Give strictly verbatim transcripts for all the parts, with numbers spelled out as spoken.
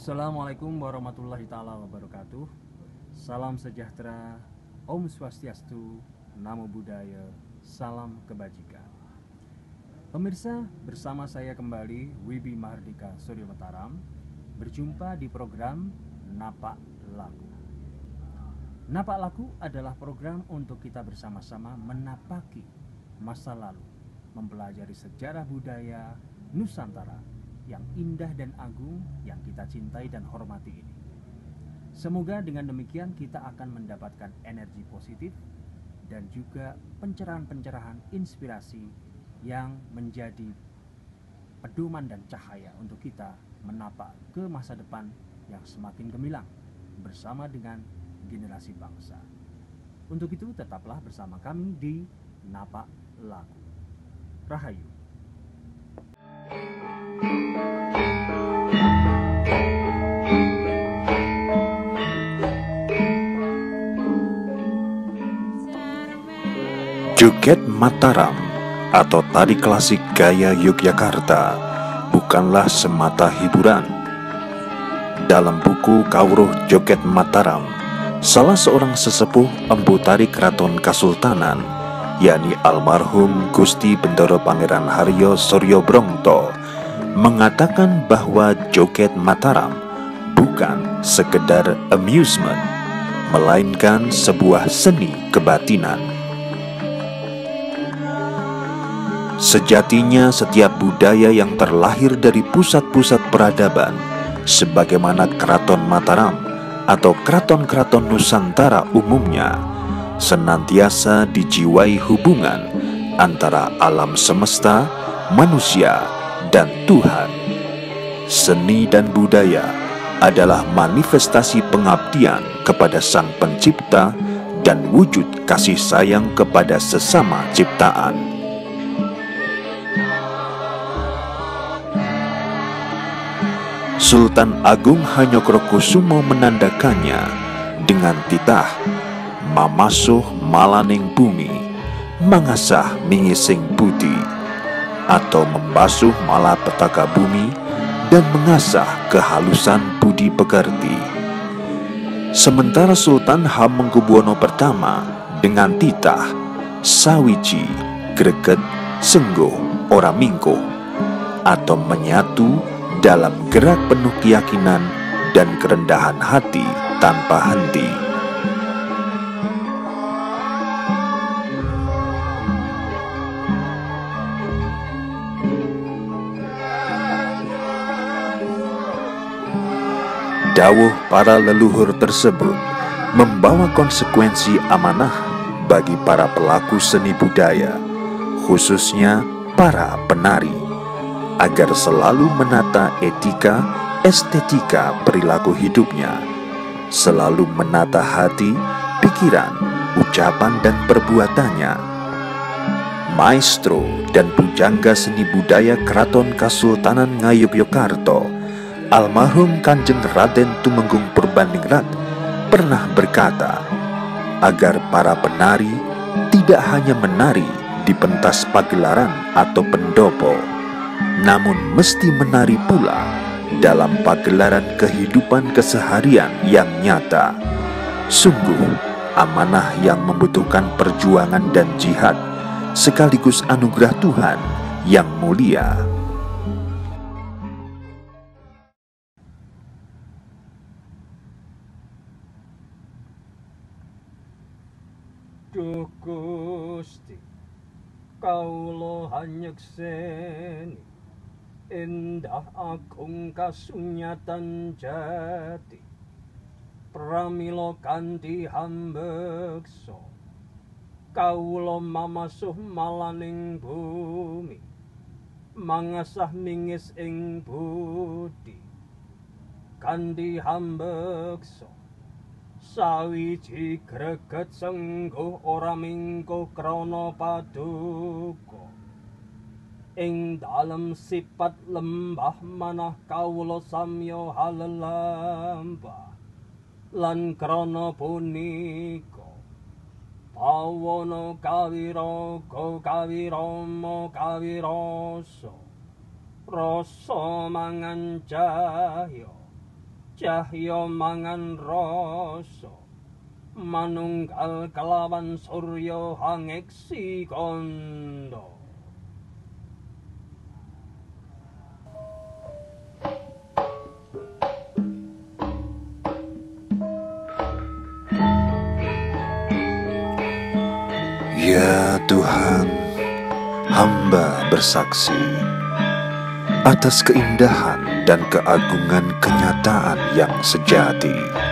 Assalamualaikum warahmatullahi taala wabarakatuh. Salam sejahtera, Om Swastiastu, Namo Buddhaya, salam kebajikan. Pemirsa, bersama saya kembali Wibi Mahardika Suryo Mataram, berjumpa di program Napak Laku. Napak Laku adalah program untuk kita bersama-sama menapaki masa lalu, mempelajari sejarah budaya Nusantara yang indah dan agung yang kita cintai dan hormati ini. Semoga dengan demikian kita akan mendapatkan energi positif dan juga pencerahan-pencerahan inspirasi yang menjadi pedoman dan cahaya untuk kita menapak ke masa depan yang semakin gemilang bersama dengan generasi bangsa. Untuk itu tetaplah bersama kami di Napak Laku. Rahayu. Joget Mataram atau tari klasik gaya Yogyakarta bukanlah semata hiburan. Dalam buku Kawruh Joget Mataram, salah seorang sesepuh empu tari Keraton Kasultanan, yakni almarhum Gusti Bendoro Pangeran Haryo Suryo Brongto, mengatakan bahwa joget Mataram bukan sekedar amusement, melainkan sebuah seni kebatinan. Sejatinya setiap budaya yang terlahir dari pusat-pusat peradaban, sebagaimana Keraton Mataram atau keraton-keraton Nusantara umumnya, senantiasa dijiwai hubungan antara alam semesta, manusia, dan Tuhan. Seni dan budaya adalah manifestasi pengabdian kepada Sang Pencipta dan wujud kasih sayang kepada sesama ciptaan. Sultan Agung Hanyokrokusumo menandakannya dengan titah Mamasuh Malaning Bumi, Mangasah Mingising Budi, atau membasuh malapetaka bumi dan mengasah kehalusan budi pekerti. Sementara Sultan Hamengkubuwono pertama dengan titah Sawiji Greget Sengguh Ora Mingkuh, atau menyatu dalam gerak penuh keyakinan dan kerendahan hati tanpa henti. Dawuh para leluhur tersebut membawa konsekuensi amanah bagi para pelaku seni budaya, khususnya para penari, agar selalu menata etika, estetika perilaku hidupnya, selalu menata hati, pikiran, ucapan, dan perbuatannya. Maestro dan pujangga seni budaya Keraton Kasultanan Ngayogyakarta, almarhum Kanjeng Raden Tumenggung Purbandingrat, pernah berkata agar para penari tidak hanya menari di pentas pagelaran atau pendopo, namun mesti menari pula dalam pagelaran kehidupan keseharian yang nyata. Sungguh amanah yang membutuhkan perjuangan dan jihad, sekaligus anugerah Tuhan yang mulia. Duh Gusti, Kaulo hanyekseni endah agung kasunyatan jati, pramila kanthi hambeksa Kaulo mamasuh malaning bumi, mangasah mingis ing budi. Kanthi hambeksa sawiji greget sengguh ora mingkuh krana paduka. Ing dalem sipat lembah manah kawula samya halelambah, lan krana punika pawana kawiraga kawirama kawirasa rasa mangan cahya cahya mangan rasa manunggal kelawan surya hangeksi kondo. Ya Tuhan, hamba bersaksi atas keindahan dan keagungan kenyataan yang sejati.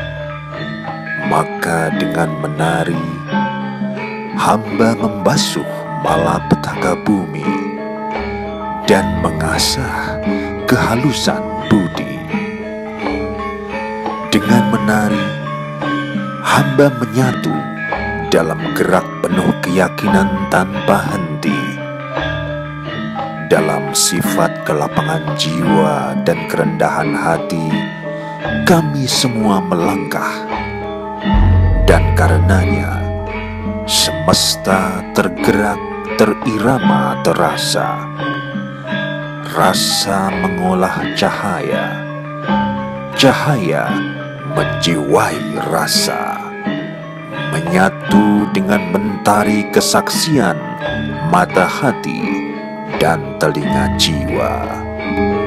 Maka dengan menari, hamba membasuh malapetaka bumi dan mengasah kehalusan budi. Dengan menari, hamba menyatu dalam gerak penuh keyakinan tanpa henti, dalam sifat kelapangan jiwa dan kerendahan hati. Kami semua melangkah, dan karenanya semesta tergerak, terirama, terasa. Rasa mengolah cahaya, cahaya menjiwai rasa, menyatu dengan mentari kesaksian mata hati dan telinga jiwa.